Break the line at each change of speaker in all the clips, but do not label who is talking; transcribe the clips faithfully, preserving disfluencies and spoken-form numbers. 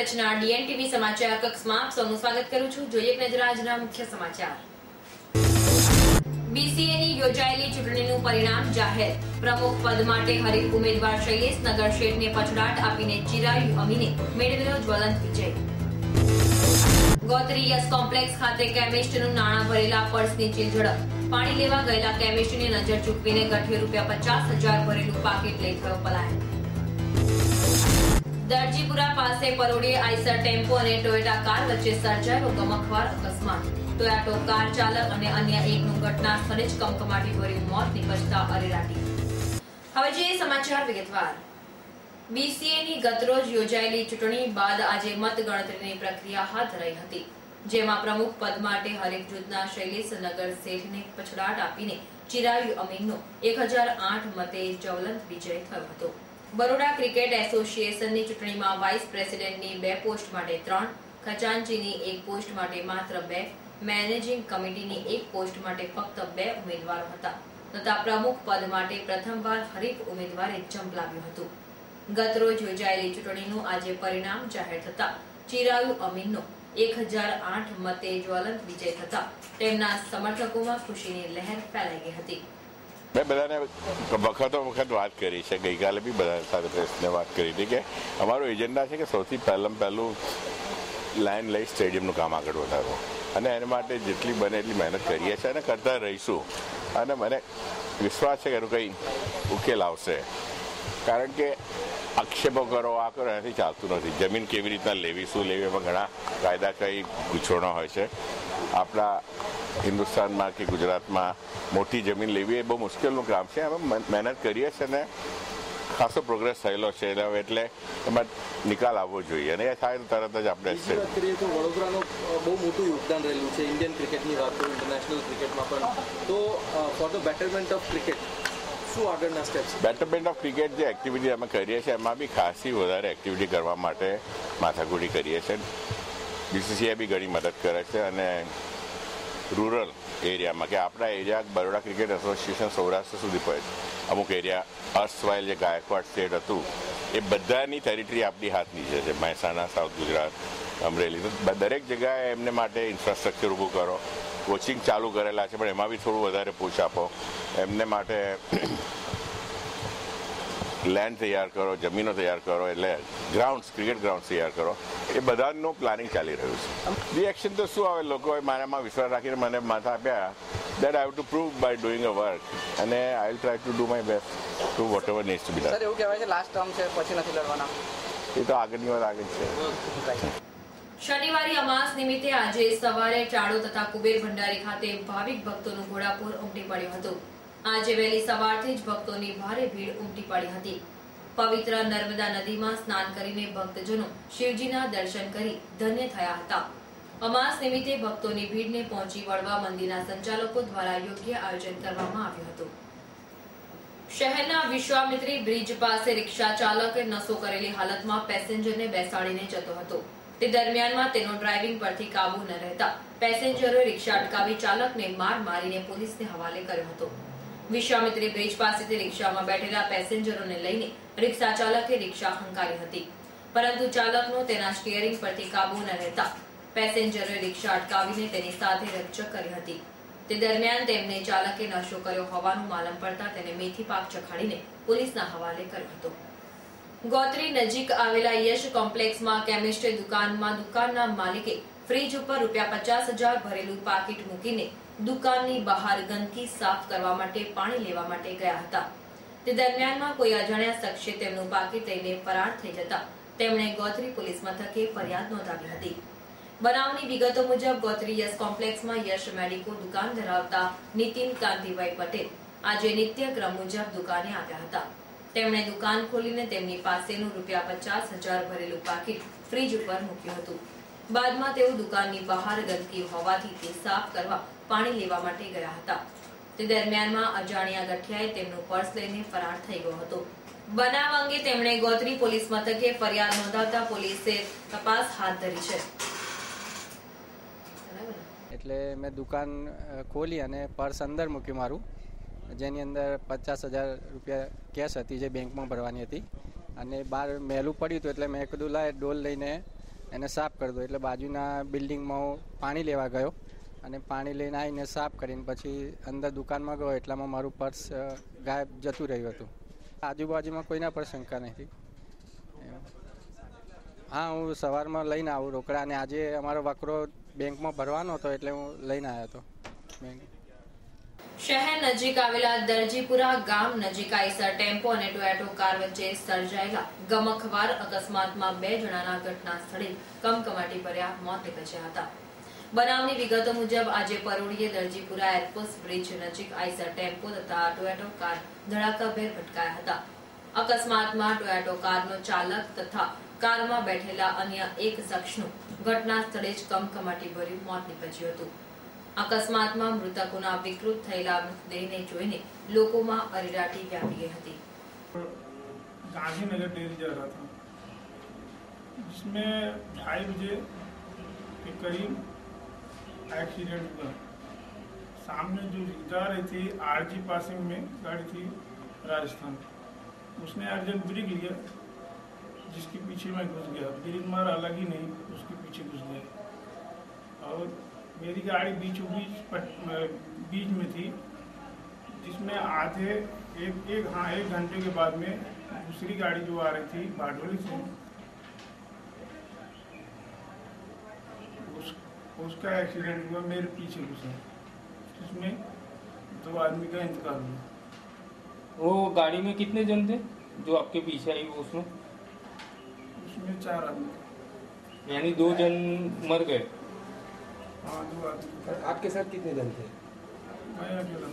કચ્છના ડીએનટીવી સમાચાર કક્ષમાં આપ સૌનું સ્વાગત કરું છું। જોઈએ એક નજર આજના મુખ્ય સમાચાર। બીસીએની યોજાયેલી ચૂંટણીનું પરિણામ જાહેર। પ્રમુખ પદ માટે હરીફ ઉમેદવાર શૈલેષ નગરશેઠને પછડાટ આપીને ચિરાયુ અમીને મેળવેલો જ્વલંત વિજય। ગોત્રી યસ કોમ્પ્લેક્સ ખાતે કેમિસ્ટનું નાણાં ભરેલા પર્સની ચીલઝડપ। પાણી લેવા ગયેલા કેમિસ્ટની નજર ચૂકવીને ગઠિયો રૂપિયા પચાસ હજાર ભરેલું પાકીટ લઈ થયો પલાયન। દરજીપુરા પાસે પરોડીએ આઈસર ટેમ્પો અને ટોયોટા કાર વચ્ચે સર્જાયો ગમખ્વાર અકસ્માત। ટોયોટો કાર ચાલક અને અન્ય એકનું ઘટના સ્થળે જ કમકમાટી ભર્યું મોત નીપજતા અરેરાટી। હવે જોઈએ સમાચાર વિગતવાર। બીસીએની ગતરોજ યોજાયેલી ચૂંટણી બાદ આજે મતગણતરીની પ્રક્રિયા હાથ ધરાઈ હતી, જેમાં પ્રમુખ પદ માટે હરીફ જૂથના શૈલેષ નગરશેઠને પછડાટ આપીને ચિરાયુ અમીનનો એક હજાર આઠ મતે જ્વલંત વિજય થયો હતો। બરોડા ક્રિકેટ એસોસિએશનની ચૂંટણીમાં વાઇસ પ્રેસિડેન્ટની બે પોસ્ટ માટે ત્રણ, ખજાનચીની એક પોસ્ટ માટે માત્ર બે, મેનેજિંગ કમિટીની એક પોસ્ટ માટે ફક્ત બે ઉમેદવારો હતા તથા પ્રમુખ પદ માટે પ્રથમવાર હરીફ ઉમેદવારે ઝંપલાવ્યું હતું। ગતરોજ યોજાયેલી ચૂંટણીનું આજે પરિણામ જાહેર થતા ચિરાયુ અમીનનો એક હજાર આઠ મતે જ્વલંત વિજય થતા તેમના સમર્થકોમાં ખુશીની લહેર ફેલાઈ ગઈ હતી।
મેં બધાને વખતો વખત વાત કરી છે, ગઈકાલે બી બધા સાથે પ્રેસને વાત કરી હતી કે અમારો એજન્ડા છે કે સૌથી પહેલાં પહેલું લાઈન લઈ સ્ટેડિયમનું કામ આગળ વધારવું અને એના માટે જેટલી બને એટલી મહેનત કરીએ છીએ અને કરતા રહીશું અને મને વિશ્વાસ છે કે એનું કંઈ ઉકેલ આવશે, કારણ કે આક્ષેપો કરો આ કરો એનાથી ચાલતું નથી। જમીન કેવી રીતના લેવી શું લેવી એમાં ઘણા કાયદા કઈ ગૂંચવણો હોય છે। આપણા હિન્દુસ્તાનમાં કે ગુજરાતમાં મોટી જમીન લેવી એ બહુ મુશ્કેલનું કામ છે। અમે મહેનત કરીએ છીએ અને ખાસો પ્રોગ્રેસ થયેલો છે એટલે એમાં નિકાલ આવવો જોઈએ અને એ થાય તો તરત જ આપણે
વાત કરીએ તો વડોદરાનું બહુ મોટું યોગદાન રહેલું છે ઇન્ડિયન ક્રિકેટની વાત કરું, ઇન્ટરનેશનલ ક્રિકેટમાં પણ, તો for the betterment of cricket શું આગળના સ્ટેપ્સ?
બેટરમેન્ટ ઓફ ક્રિકેટ જે એક્ટિવિટી અમે કરીએ છીએ એમાં બી ખાસી વધારે એક્ટિવિટી કરવા માટે માથાકૂટી કરીએ છીએ। બીસીસીઆઈ બી ઘણી મદદ કરે છે અને રૂરલ એરિયામાં કે આપણા area Baroda cricket association Saurashtra સુધી પહોંચે, અમુક એરિયા અર્થવાઇલ જે ગાયકવાડ સ્ટેટ હતું એ બધાની ટેરિટરી આપણી હાથ નીચે છે, મહેસાણા, સાઉથ ગુજરાત, અમરેલી, તો દરેક જગ્યાએ એમને માટે ઇન્ફ્રાસ્ટ્રક્ચર ઊભું કરો। કોચિંગ ચાલુ કરેલા છે પણ એમાં બી થોડું વધારે પૂછ આપો, એમને માટે લેન્ડ તૈયાર કરો, જમીનો તૈયાર કરો, એટલે ગ્રાઉન્ડ્સ ક્રિકેટ ગ્રાઉન્ડ તૈયાર કરો, એ બધાનું પ્લાનિંગ ચાલી રહ્યું છે। રિએક્શન તો શું આવે, લોકોએ મારામાં વિશ્વાસ રાખીને મને માથા આપ્યા that I have to prove by doing a work અને I will try to do my best to whatever needs to be done।
Sir એવું કહેવાય છે લાસ્ટ ટર્મ છે પછી નથી લડવાના,
એ તો આગળની વાત આગળ છે।
શનિવારે અમાસ નિમિત્તે આજે સવારે ચાળો તથા કુબેર ભંડારી ખાતે ભાવિક ભક્તોનું ઘોડાપૂર ઉમટી પડ્યું હતું। આજે વહેલી સવારથી જ ભક્તોની ભારે ભીડ ઉમટી પડી હતી। પવિત્ર નર્મદા નદીમાં સ્નાન કરીને ભક્તજનો શિવજીના દર્શન કરી ધન્ય થયા હતા। અમાસ નિમિત્તે ભક્તોની ભીડને પહોંચી વળવા મંદિરના સંચાલકો દ્વારા યોગ્ય આયોજન કરવામાં આવ્યું હતું। શહેરના વિશ્વામિત્રી બ્રિજ પાસે રિક્ષા ચાલક નશો કરેલી હાલતમાં પેસેન્જરને બેસાડીને જતો હતો। તે દરમિયાનમાં તેનો ડ્રાઇવિંગ પરથી કાબુ ન રહેતા પેસેન્જરોએ રિક્ષા અટકાવી ચાલકને માર મારીને પોલીસને હવાલે કર્યો હતો। વિશ્વામિત્રી બ્રિજ પાસેથી રિક્ષામાં બેઠેલા પેસેન્જરોને લઈને રિક્ષા ચાલકે રિક્ષા હંકારી હતી, પરંતુ ચાલકનો તેના સ્ટીયરિંગ પરથી કાબુ ન રહેતા પેસેન્જરોએ રિક્ષા અટકાવીને તેની સાથે રકઝક કરી હતી। તે દરમિયાન તેમને ચાલકે નશો કર્યો હોવાનું માલમ પડતા તેને મેથી પાક ચખાડીને પોલીસના હવાલે કર્યો હતો। ગોત્રી નજીક આવેલા યશ કોમ્પ્લેક્સમાં કેમિસ્ટ દુકાનમાં દુકાનના માલિકે ફ્રીજ ઉપર રૂપિયા પચાસ હજાર ભરેલું પાકીટ મૂકીને દુકાનની બહાર ગંદકી સાફ કરવા માટે પાણી લેવા માટે ગયા હતા। તે દરમિયાનમાં કોઈ અજાણ્યા શખ્સે તેમનું પાકીટ લઈને ફરાર થઈ જતા તેમણે ગોત્રી પોલીસ મથકે ફરિયાદ નોંધાવી હતી। બનાવની વિગતો મુજબ ગોત્રી યશ કોમ્પ્લેક્સમાં યશ મેડિકો દુકાન ધરાવતા નીતિન કાંતિભાઈ પટેલ આજે નિત્યક્રમ મુજબ દુકાને આવ્યા હતા। તેમણે દુકાન ખોલીને તેમની પાસેનું રૂપિયા પચાસ હજાર ભરેલું પાકીટ ફ્રીજ ઉપર મૂક્યું હતું। બાદમાં તેઓ દુકાનની બહાર ગંદકી હોવાથી તે સાફ કરવા પાણી લેવા માટે ગયા હતા। તે દરમિયાનમાં અજાણ્યા ગઠિયાએ તેમનું પર્સ લઈને ફરાર થઈ ગયો હતો। બનાવ અંગે તેમણે ગોત્રી પોલીસ મથકે ફરિયાદ નોંધાવતા પોલીસે તપાસ હાથ ધરી છે।
એટલે મેં દુકાન ખોલી અને પર્સ અંદર મૂક્યું મારું, જેની અંદર પચાસ હજાર રૂપિયા કેશ હતી જે બેંકમાં ભરવાની હતી અને બહાર મેલું પડ્યું હતું એટલે મેં કીધું લાય ડોલ લઈને એને સાફ કરી દો. એટલે બાજુના બિલ્ડિંગમાં હું પાણી લેવા ગયો અને પાણી લઈને આવીને સાફ કરીને પછી અંદર દુકાનમાં ગયો એટલામાં મારું પર્સ ગાયબ જતું રહ્યું હતું. આજુબાજુમાં કોઈના પર શંકા નથી. હા, હું સવારમાં લઈને આવું રોકડા અને આજે અમારો વકરો બેંકમાં ભરવાનો હતો એટલે હું લઈને આવ્યો હતો બેંક.
શહેર નજીક આવેલા દરજીપુરા ગામ નજીક આઈસર ટેમ્પો અને ટોયોટો કાર વચ્ચે સર્જાયેલા ગમખ્વાર અકસ્માતમાં બે જણાના ઘટના સ્થળે કમકમાટી ભર્યા મોત નીપજ્યા હતા. બનાવની વિગતો મુજબ આજે પરોઢીએ દરજીપુરા એરફોર્સ બ્રિજ નજીક આઈસર ટેમ્પો તથા ટોયોટો કાર ધડાકાભેર ભટકાયા હતા. અકસ્માતમાં ટોયોટો કારનો ચાલક તથા કારમાં બેઠેલા અન્ય એક શખ્સનું ઘટના સ્થળે જ કમકમાટી ભર્યું મોત નીપજ્યું હતું. અકસ્માતમાં મૃતકોના વિકૃત થયેલા મૃતદેહને જોઈને લોકોમાં અરેરાટી વ્યાપી ગઈ હતી.
गांधीनगर डेयरी जा रहा था, जिसमें ढाई बजे के करीब एक्सीडेंट हुआ. सामने जो जा रही थी आरजी पासिंग में गाड़ी थी राजस्थान, उसने अर्जेंट ब्रेक लिया जिसके पीछे मैं घुस गया. ब्रेक मारा अलग ही नहीं, उसके पीछे घुस गया और मेरी गाड़ी बीचों बीच बीच में थी, जिसमें आधे एक एक हाँ एक घंटे के बाद में दूसरी गाड़ी जो आ रही थी बारडोली से, उस उसका एक्सीडेंट हुआ. मेरे पीछे घुसा, जिसमें दो आदमी का इंतकाल हुआ.
वो गाड़ी में कितने जन थे जो आपके पीछे आई वो उसमें?
उसमें चार आदमी,
यानी दो जन मर गए.
हाँ दो आदमी.
आपके साथ कितने जन थे?
मैं अकेला.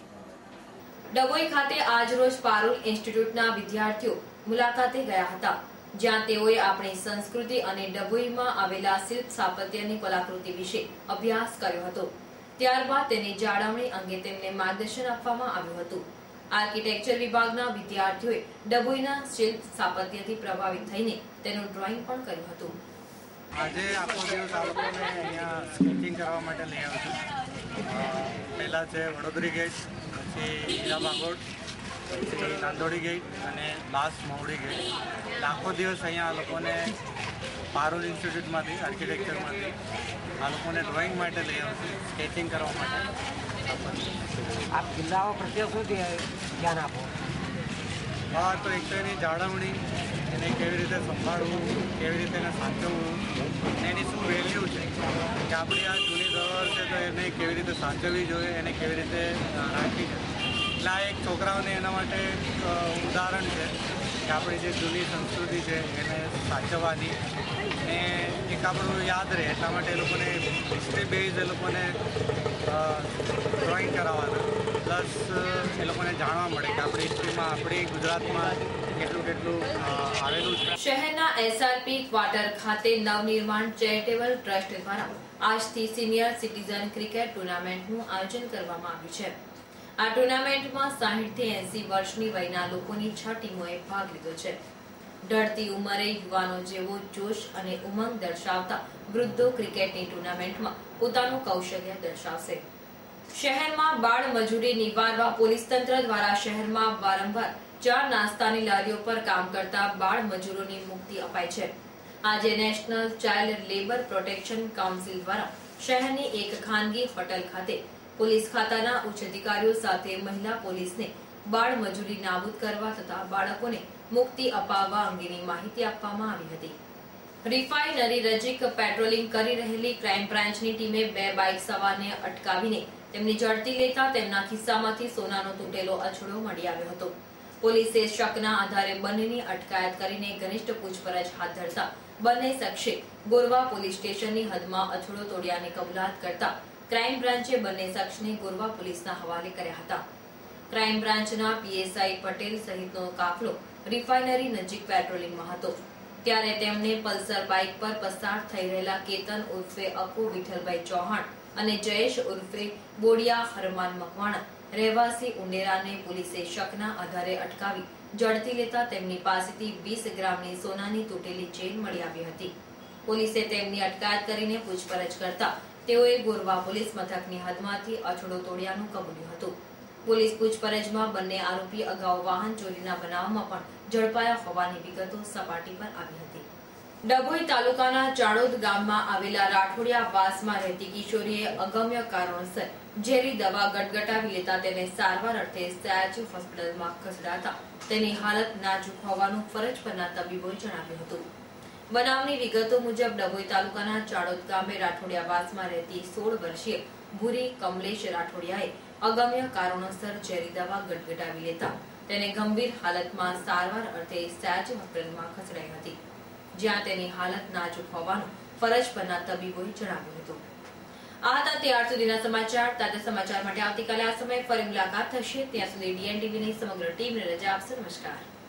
ડભોઈ ખાતે આજરોજ પારુલ ઇન્સ્ટિટ્યૂટના વિદ્યાર્થીઓ મુલાકાતે ગયા હતા, જ્યાં તેઓએ આપણી સંસ્કૃતિ અને ડભોઈમાં આવેલા શિલ્પ સ્થાપત્યની કલાકૃતિ વિશે અભ્યાસ કર્યો હતો. ત્યારબાદ તેની જાળવણી અંગે તેમને માર્ગદર્શન આપવામાં આવ્યું હતું. આર્કિટેક્ચર વિભાગના વિદ્યાર્થીઓએ ડભોઈના શિલ્પ સ્થાપત્યથી પ્રભાવિત થઈને તેનું ડ્રોઈંગ પણ કર્યું હતું.
આજે આખો દિવસ આ લોકોને અહીંયા સ્કેચિંગ કરવા માટે લઈ આવ્યો છું. પહેલાં છે વડોદરી ગેટ, પછી હીરા ભાગોળ, પછી નાંદોડી ગેટ અને લાસ્ટ મહુડી ગેટ. એટલે આખો દિવસ અહીંયા આ લોકોને પારુલ ઇન્સ્ટિટ્યૂટમાંથી આર્કિટેક્ચરમાંથી આ લોકોને ડ્રોઈંગ માટે લઈ આવ્યો છું, સ્કેચિંગ કરવા માટે.
આપ જિલ્લાઓ પ્રત્યે શું ધ્યાન આપો?
હા, તો એક તો એની જાળવણી, એને કેવી રીતે સંભાળવું, કેવી રીતે એને સાચવવું, એની શું વેલ્યુ છે કે આપણી આ જૂની ધરોહર છે તો એને કેવી રીતે સાચવવી જોઈએ, એને કેવી રીતે રાખવી જોઈએ. એટલે આ એક છોકરાઓને એના માટે ઉદાહરણ છે કે આપણી જે જૂની સંસ્કૃતિ છે એને સાચવવાની ને એક આપણું યાદ રહે. એટલા માટે એ લોકોને હિસ્ટ્રી બેઝ એ લોકોને ડ્રોઈંગ કરાવવાના, પ્લસ એ લોકોને જાણવા મળે કે આપણી હિસ્ટ્રીમાં આપણી ગુજરાતમાં કેટલું કેટલું આવેલું છે.
શહેરના એસઆરપી ક્વાર્ટર ખાતે નવનિર્માણ ચેરિટેબલ ટ્રસ્ટ દ્વારા આજથી સિનિયર સિટીઝન ક્રિકેટ ટુર્નામેન્ટનું આયોજન કરવામાં આવ્યું છે. આ ટુર્નામેન્ટમાં સાહીઠ થી એંસી વર્ષની વયના લોકોની છ ટીમોએ ભાગ લીધો છે. ઢળતી ઉંમરે યુવાનો જેવો જોશ અને ઉમંગ દર્શાવતા વૃદ્ધો ક્રિકેટની ટુર્નામેન્ટમાં પોતાનું કૌશલ્ય દર્શાવશે. શહેરમાં બાળ મજૂરી નિવારવા પોલીસ તંત્ર દ્વારા શહેરમાં વારંવાર ચા નાસ્તાની લારીઓ પર કામ કરતા બાળ મજૂરોની મુક્તિ અપાઈ છે. આજે national child labour protection council દ્વારા શહેરની એક ખાનગી હોટલ ખાતે પોલીસ ખાતાના ઉચ્ચ અધિકારીઓ સાથે મહિલા પોલીસને બાળ મજૂરી નાબૂદ કરવા તથા બાળકોને મુક્તિ અપાવવા અંગેની માહિતી આપવામાં આવી હતી. રિફાઇનરી નજીક પેટ્રોલિંગ કરી રહેલી ક્રાઇમ બ્રાન્ચની ટીમે બે બાઇક સવારને અટકાવીને તેમની ઝડપી લેતા તેમના ખિસ્સામાંથી સોનાનો તૂટેલો અછડો મળી આવ્યો હતો. પોલીસે શકના આધારે બંનેની અટકાયત કરીને ઘનિષ્ઠ પૂછપરછ હાથ ધરતા બંને શખ્સે ગોરવા પોલીસ સ્ટેશનની હદમાં અછડો તોડ્યાની કબૂલાત કરતા ક્રાઇમ બ્રાન્ચે બંને શખ્સને ગોરવા પોલીસના હવાલે કર્યા હતા. ક્રાઇમ બ્રાન્ચના પીએસઆઈ પટેલ સહિતનો કાફલો રિફાઇનરી નજીક પેટ્રોલિંગમાં હતો, ત્યારે તેમને પલ્સર બાઇક પર પસાર થઈ રહેલા કેતન ઉર્ફે અકુ વિઠ્ઠલભાઈ ચૌહાણ અને જયેશ ઉર્ફે બોડિયા હરમાન મકવાણા રહેવાસી ઉંડેરાને પોલીસે શકના આધારે અટકાવી ઝડપી લેતા તેમની પાસેથી વીસ ગ્રામની સોનાની તૂટેલી ચેન મળી આવી હતી. પોલીસે તેમની અટકાયત કરીને પૂછપરછ કરતા તેઓએ ગોરવા પોલીસ મથકની હદમાંથી અછડો તોડ્યાનું કબૂલ્યું હતું. પોલીસ પૂછપરછમાં બંને આરોપી અગાઉ વાહન ચોરીના બનાવમાં પણ ઝડપાયા હોવાની વિગતો સપાટી પર આવી હતી. ડભોઈ તાલુકાના ચાણોદ ગામમાં આવેલા રાઠોડિયા વાસમાં રહેતી કિશોરીએ અગમ્ય કારણોસર ઝેરી દવા ગટગટાવી લેતા તેને સારવાર અર્થે સયાજી હોસ્પિટલમાં ખસેડાતા તેની હાલત નાજુક હોવાનું ફરજ પરના તબીબોએ જણાવ્યું હતું. બનાવની વિગતો મુજબ ડભોઈ તાલુકાના ચાણોદ ગામે રાઠોડિયા વાસમાં રહેતી સોળ વર્ષીય ભૂરી કમલેશ રાઠોડિયાએ અગમ્ય કારણોસર ઝેરી દવા ગટગટાવી લેતા તેને ગંભીર હાલતમાં સારવાર અર્થે સયાજી હોસ્પિટલમાં ખસેડાઈ હતી, જ્યાં તેની હાલત નાજુક હોવાનું ફરજ પરના તબીબોએ જણાવ્યું હતું. આ હતા ત્યાર સુધીના સમાચાર. તાજા સમાચાર માટે આવતીકાલે આ સમયે ફરી મુલાકાત થશે. ત્યાં સુધી ડીએન ટીવીની સમગ્ર ટીમને રજા આપશે. નમસ્કાર.